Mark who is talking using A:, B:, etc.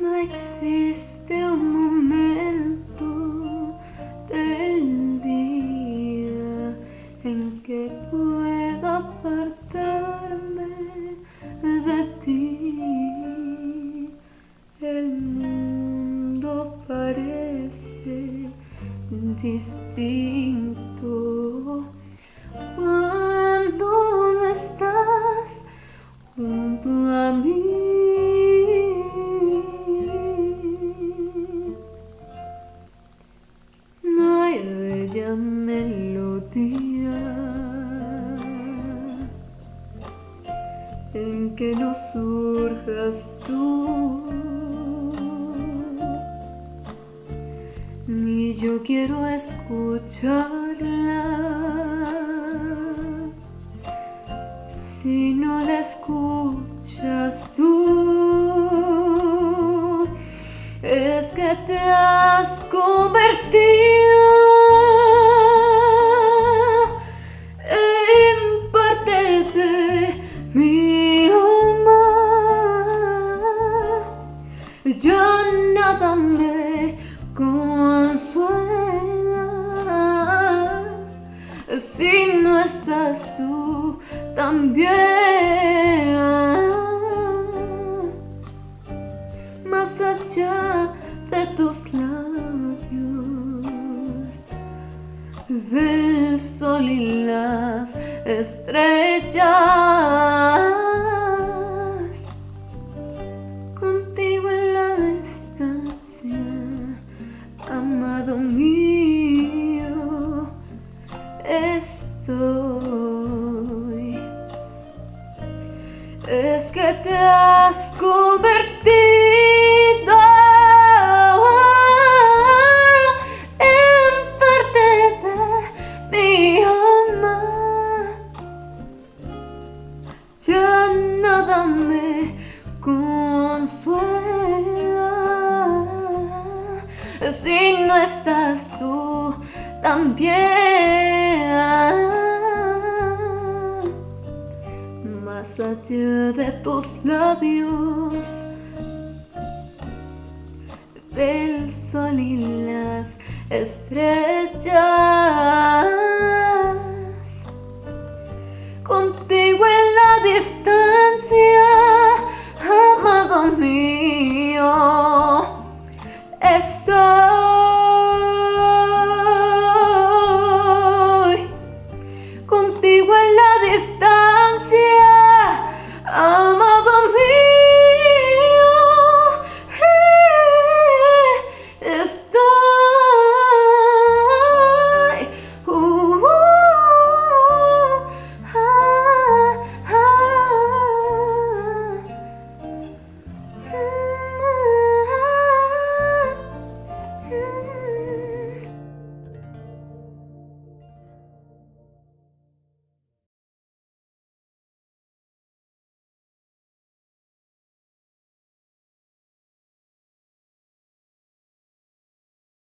A: No existe un momento del día en que pueda apartarme de ti. El mundo parece distinto cuando no estás junto a mí. No hay bella melodía en que no surjas tú, ni yo quiero escucharla si no la escuchas tú. Es que te has convertido en parte de mi alma. Ya nada me consuela si no estás tú también. Más allá de tus labios, del sol y las estrellas, contigo en la distancia, amado mío, estoy. Es que te has convertido en parte de mi alma. Ya nada me consuela si no estás tú también. Más allá de tus labios, del sol y las estrellas,